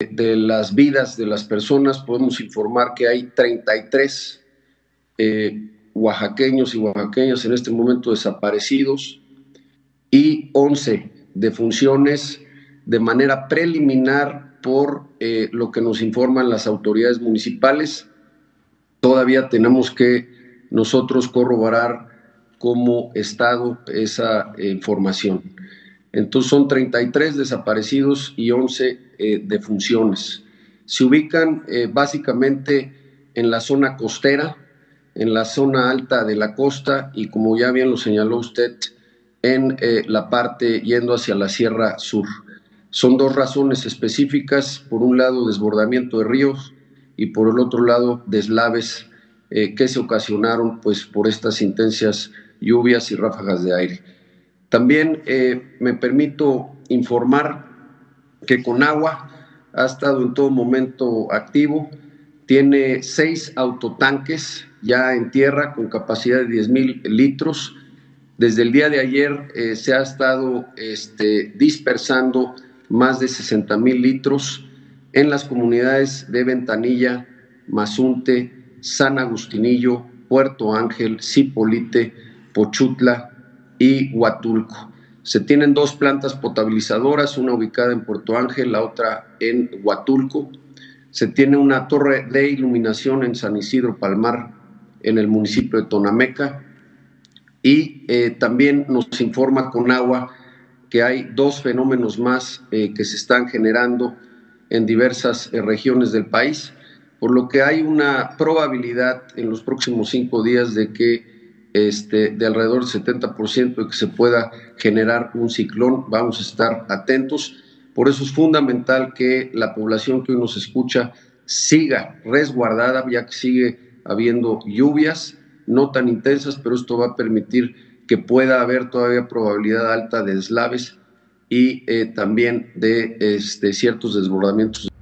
de las vidas de las personas, podemos informar que hay 33 oaxaqueños y oaxaqueñas en este momento desaparecidos y 11 defunciones de manera preliminar por lo que nos informan las autoridades municipales. Todavía tenemos que nosotros corroborar como Estado esa información. Entonces son 33 desaparecidos y 11 defunciones. Se ubican básicamente en la zona costera, en la zona alta de la costa y, como ya bien lo señaló usted, en la parte yendo hacia la Sierra Sur. Son dos razones específicas: por un lado desbordamiento de ríos y por el otro lado deslaves que se ocasionaron pues por estas intensas lluvias y ráfagas de aire. También me permito informar que Conagua ha estado en todo momento activo, tiene 6 autotanques ya en tierra con capacidad de 10,000 litros. Desde el día de ayer se ha estado dispersando más de 60,000 litros en las comunidades de Ventanilla, Mazunte, San Agustinillo, Puerto Ángel, Zipolite, Pochutla y Huatulco. Se tienen 2 plantas potabilizadoras, una ubicada en Puerto Ángel, la otra en Huatulco. Se tiene una torre de iluminación en San Isidro Palmar, en el municipio de Tonameca. Y también nos informa Conagua que hay 2 fenómenos más que se están generando en diversas regiones del país, por lo que hay una probabilidad en los próximos 5 días de que de alrededor del 70% de que se pueda generar un ciclón. Vamos a estar atentos. Por eso es fundamental que la población que hoy nos escucha siga resguardada, ya que sigue habiendo lluvias no tan intensas, pero esto va a permitir que pueda haber todavía probabilidad alta de deslaves y también de ciertos desbordamientos.